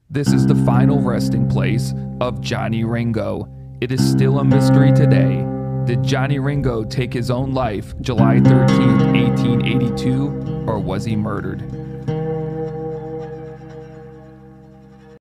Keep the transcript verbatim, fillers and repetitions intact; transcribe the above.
This is the final resting place of Johnny Ringo. It is still a mystery today. Did Johnny Ringo take his own life July thirteenth, eighteen eighty-two, or was he murdered?